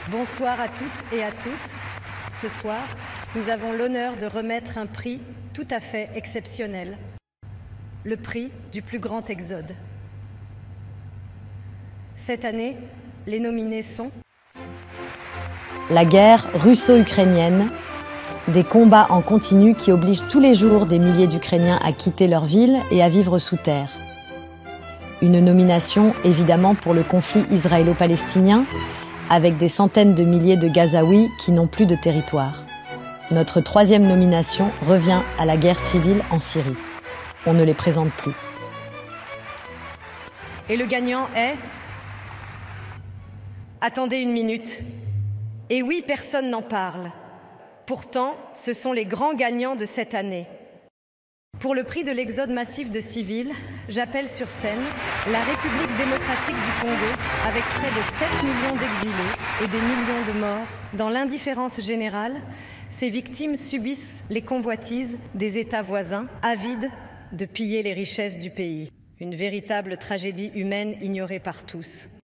Bonsoir à toutes et à tous. Ce soir, nous avons l'honneur de remettre un prix tout à fait exceptionnel, le prix du plus grand exode. Cette année, les nominés sont la guerre russo-ukrainienne, des combats en continu qui obligent tous les jours des milliers d'Ukrainiens à quitter leur ville et à vivre sous terre. Une nomination évidemment pour le conflit israélo-palestinien, avec des centaines de milliers de Gazaouis qui n'ont plus de territoire. Notre troisième nomination revient à la guerre civile en Syrie. On ne les présente plus. Et le gagnant est... Attendez une minute. Et oui, personne n'en parle. Pourtant, ce sont les grands gagnants de cette année. Pour le prix de l'exode massif de civils, j'appelle sur scène la République démocratique du Congo avec près de 7 millions d'exilés et des millions de morts. Dans l'indifférence générale, ces victimes subissent les convoitises des États voisins, avides de piller les richesses du pays. Une véritable tragédie humaine ignorée par tous.